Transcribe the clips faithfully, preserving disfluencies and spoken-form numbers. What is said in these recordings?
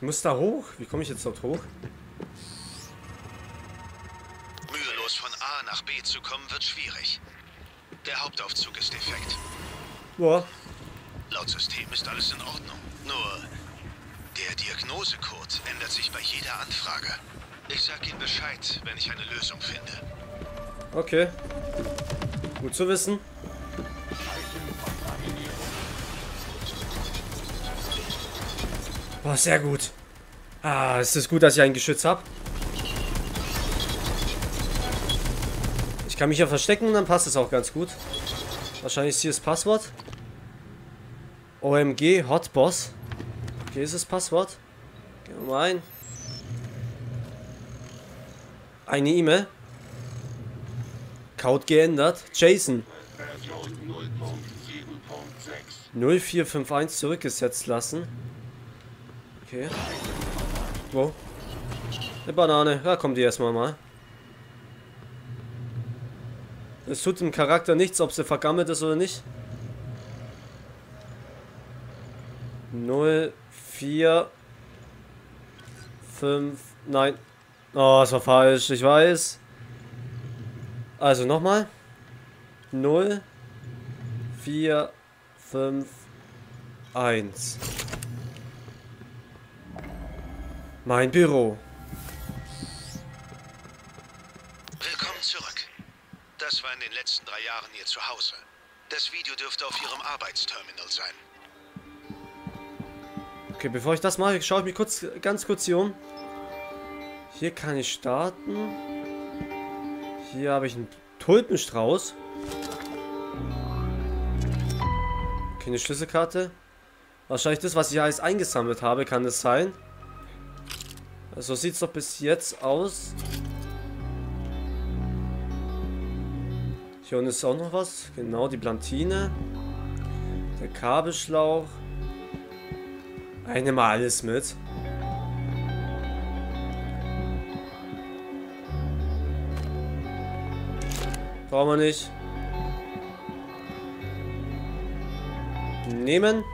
muss da hoch. Wie komme ich jetzt dort hoch? Mühelos von A nach B zu kommen, wird schwierig. Der Hauptaufzug ist defekt. Boah. Laut System ist alles in Ordnung. Nur der Diagnosecode ändert sich bei jeder Anfrage. Ich sag Ihnen Bescheid, wenn ich eine Lösung finde. Okay. Gut zu wissen. Boah, sehr gut. Ah, es ist gut, dass ich ein Geschütz habe. Ich kann mich ja verstecken und dann passt es auch ganz gut. Wahrscheinlich ist hier das Passwort. O M G Hotboss. Okay, ist das Passwort. Gehen wir mal ein. Eine E-Mail. Code geändert. Jason. null vier fünf eins zurückgesetzt lassen. Okay. Wow. Eine Banane. Da kommt die erstmal mal. Es tut dem Charakter nichts, ob sie vergammelt ist oder nicht. null vier fünf. Nein. Oh, das war falsch. Ich weiß. Also nochmal. null vier fünf eins. Mein Büro. Willkommen zurück. Das war in den letzten drei Jahren Ihr Zuhause. Das Video dürfte auf Ihrem Arbeitsterminal sein. Okay, bevor ich das mache, schaue ich mich kurz, ganz kurz hier um. Hier kann ich starten. Hier habe ich einen Tulpenstrauß. Okay, eine Schlüsselkarte. Wahrscheinlich das, was ich alles eingesammelt habe, kann es sein. So sieht es doch bis jetzt aus. Hier unten ist auch noch was. Genau, die Plantine. Der Kabelschlauch. Ich nehme mal alles mit. Brauchen wir nicht. Nehmen.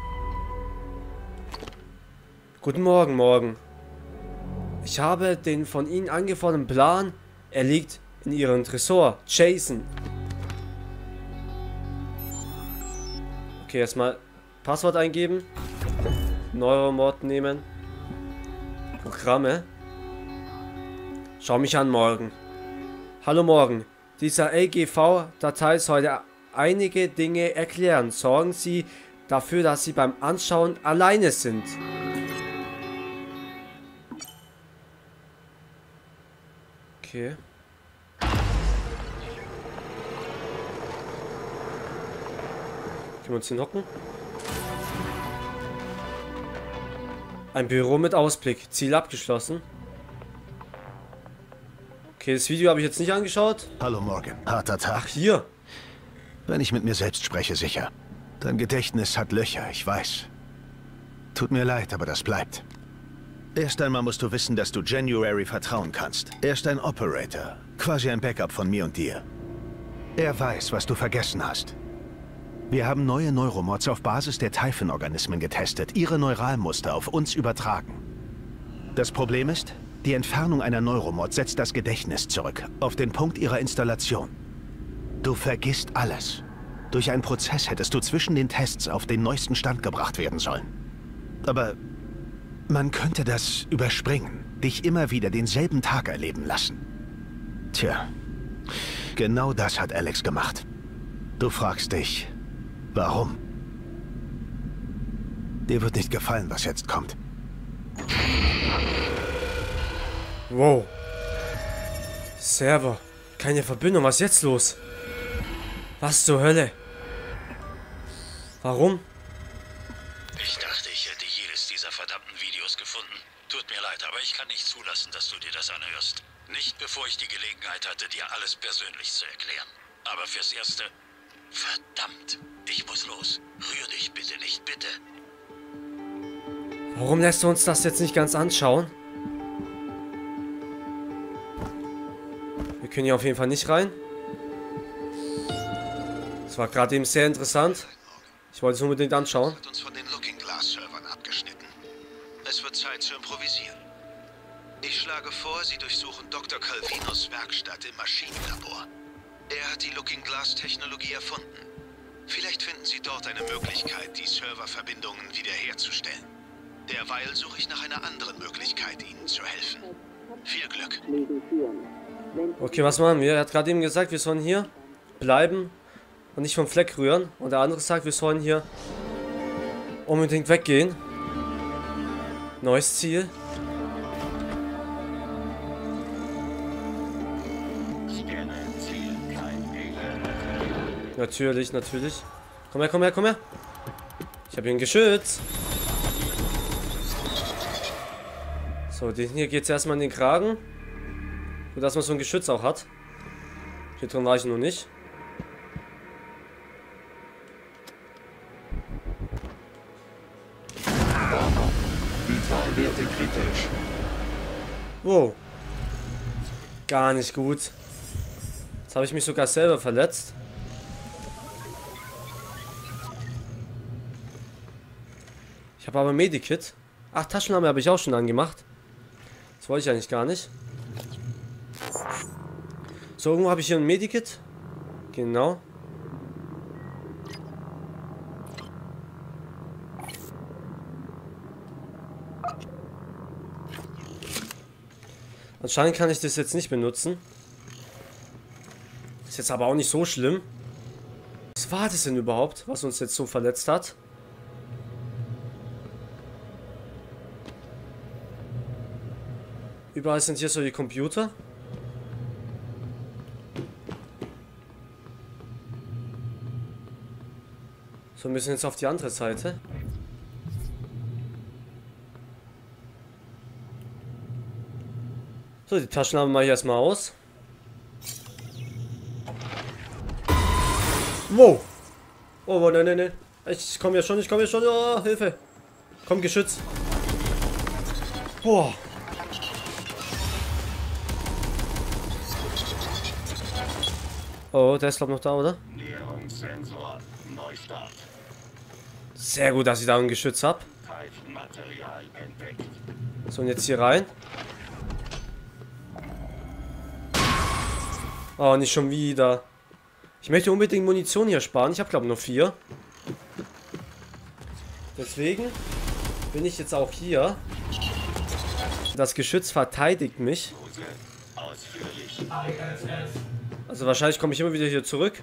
Guten Morgen, Morgen. Ich habe den von Ihnen angeforderten Plan. Er liegt in Ihrem Tresor. Jason. Okay, erstmal Passwort eingeben. Neuromod nehmen. Programme. Schau mich an, Morgen. Hallo, Morgen. Dieser L G V-Datei sollte einige Dinge erklären. Sorgen Sie dafür, dass Sie beim Anschauen alleine sind. Okay. Können wir uns hinhocken? Ein Büro mit Ausblick. Ziel abgeschlossen. Okay, das Video habe ich jetzt nicht angeschaut. Hallo Morgan. Harter Tag. Ach, hier. Wenn ich mit mir selbst spreche, sicher. Dein Gedächtnis hat Löcher, ich weiß. Tut mir leid, aber das bleibt. Erst einmal musst du wissen, dass du January vertrauen kannst. Er ist ein Operator. Quasi ein Backup von mir und dir. Er weiß, was du vergessen hast. Wir haben neue Neuromods auf Basis der Typhon-Organismen getestet, ihre Neuralmuster auf uns übertragen. Das Problem ist, die Entfernung einer Neuromod setzt das Gedächtnis zurück, auf den Punkt ihrer Installation. Du vergisst alles. Durch einen Prozess hättest du zwischen den Tests auf den neuesten Stand gebracht werden sollen. Aber man könnte das überspringen, dich immer wieder denselben Tag erleben lassen. Tja, genau das hat Alex gemacht. Du fragst dich, warum? Dir wird nicht gefallen, was jetzt kommt. Wow. Server. Keine Verbindung. Was ist jetzt los? Was zur Hölle? Warum? Ich dachte, ich hätte jedes dieser verdammten Videos gefunden. Tut mir leid, aber ich kann nicht zulassen, dass du dir das anhörst. Nicht bevor ich die Gelegenheit hatte, dir alles persönlich zu erklären. Aber fürs Erste... Verdammt, ich muss los. Rühr dich bitte nicht, bitte. Warum lässt du uns das jetzt nicht ganz anschauen? Wir können hier auf jeden Fall nicht rein. Das war gerade eben sehr interessant. Ich wollte es unbedingt anschauen. Hat uns von den Looking Glass Servern abgeschnitten. Es wird Zeit zu improvisieren. Ich schlage vor, Sie durchsuchen Doktor Calvinos Werkstatt im Maschinenlabor. Er hat die Looking-Glass-Technologie erfunden. Vielleicht finden Sie dort eine Möglichkeit, die Serververbindungen wiederherzustellen. Derweil suche ich nach einer anderen Möglichkeit, Ihnen zu helfen. Viel Glück. Okay, was machen wir? Er hat gerade eben gesagt, wir sollen hier bleiben und nicht vom Fleck rühren. Und der andere sagt, wir sollen hier unbedingt weggehen. Neues Ziel. Natürlich, natürlich. Komm her, komm her, komm her. Ich habe hier ein Geschütz. So, den hier geht es erstmal in den Kragen. So, dass man so ein Geschütz auch hat. Hier drin war ich noch nicht. Vitalwerte kritisch. Wow. Gar nicht gut. Jetzt habe ich mich sogar selber verletzt. Ich habe aber Medikit. Ach, Taschenlampe habe ich auch schon angemacht. Das wollte ich eigentlich gar nicht. So, irgendwo habe ich hier ein Medikit. Genau. Anscheinend kann ich das jetzt nicht benutzen. Ist jetzt aber auch nicht so schlimm. Was war das denn überhaupt, was uns jetzt so verletzt hat? Überall sind hier so die Computer. So, wir müssen jetzt auf die andere Seite. So, die Taschenlampe mache ich erstmal aus. Wow! Oh, oh, nein, nein, nein. Ich komme ja schon, ich komme ja schon. Oh, Hilfe! Komm, Geschütz. Boah. Oh, der ist glaube noch da, oder? Sehr gut, dass ich da ein Geschütz habe. So, und jetzt hier rein. Oh, nicht schon wieder. Ich möchte unbedingt Munition hier sparen. Ich habe glaube nur vier. Deswegen bin ich jetzt auch hier. Das Geschütz verteidigt mich. Also wahrscheinlich komme ich immer wieder hier zurück.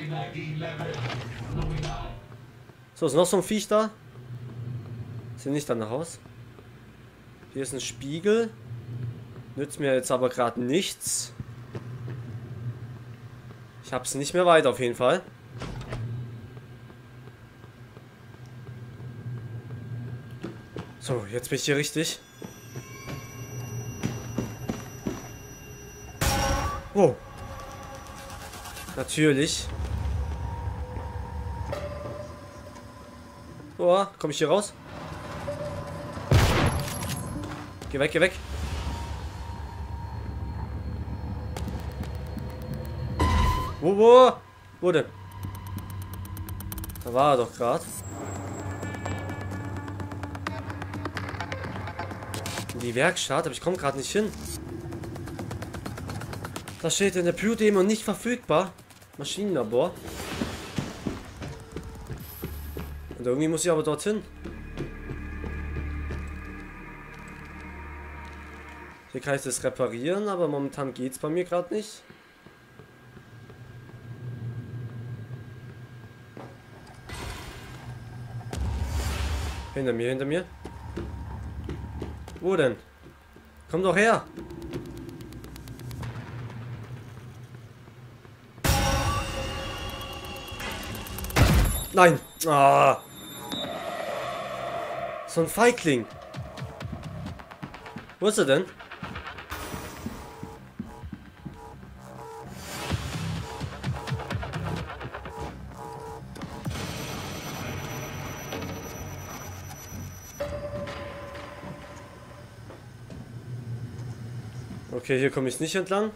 So, ist noch so ein Viech da. Sieht nicht danach aus. Hier ist ein Spiegel. Nützt mir jetzt aber gerade nichts. Ich hab's nicht mehr weit auf jeden Fall. So, jetzt bin ich hier richtig. Wow. Natürlich. Oh, komme ich hier raus? Geh weg, geh weg. Wo, wo? Wo denn? Da war er doch gerade. Die Werkstatt, aber ich komme gerade nicht hin. Da steht in der Blue-Demo nicht verfügbar. Maschinenlabor. Und irgendwie muss ich aber dorthin. Hier kann ich das reparieren, aber momentan geht es bei mir gerade nicht. Hinter mir, hinter mir. Wo denn? Komm doch her. Nein. Ah. So ein Feigling. Wo ist er denn? Okay, hier komme ich nicht entlang.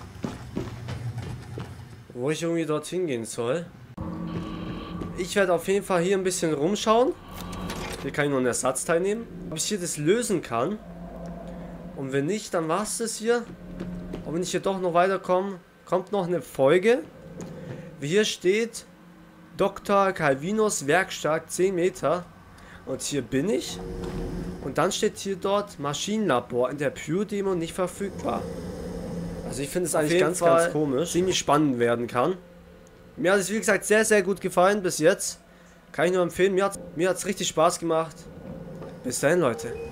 Wo ich irgendwie dorthin gehen soll. Ich werde auf jeden Fall hier ein bisschen rumschauen. Hier kann ich noch einen Ersatzteil nehmen. Ob ich hier das lösen kann. Und wenn nicht, dann war es das hier. Und wenn ich hier doch noch weiterkomme, kommt noch eine Folge. Wie hier steht, Doktor Calvinos Werkstatt, zehn Meter. Und hier bin ich. Und dann steht hier dort, Maschinenlabor in der Pure-Demo nicht verfügbar. Also ich finde es eigentlich ganz, Fall ganz komisch. Ziemlich spannend werden kann. Mir hat es, wie gesagt, sehr, sehr gut gefallen bis jetzt. Kann ich nur empfehlen. Mir hat es mir hat's richtig Spaß gemacht. Bis dahin, Leute.